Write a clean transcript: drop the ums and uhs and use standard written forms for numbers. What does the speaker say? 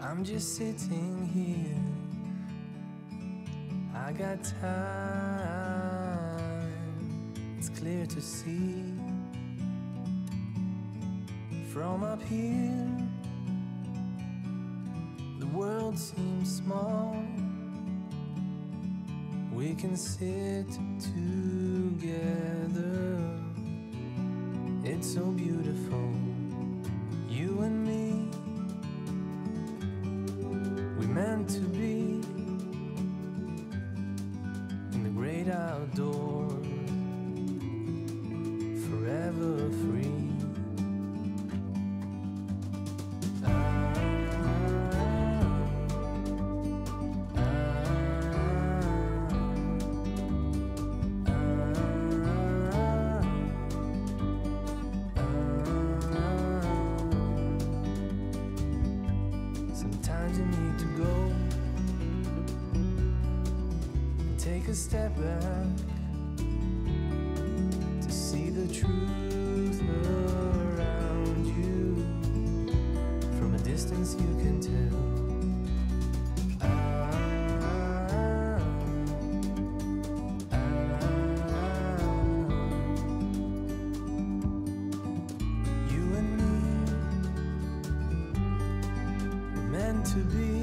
I'm just sitting here. I got time. It's clear to see from up here. The world seems small. We can sit together. It's so beautiful, you and me. We meant to be in the great outdoors, forever free. Sometimes you need to go and take a step back to see the truth around you. From a distance you can tell. You and me, we're meant to be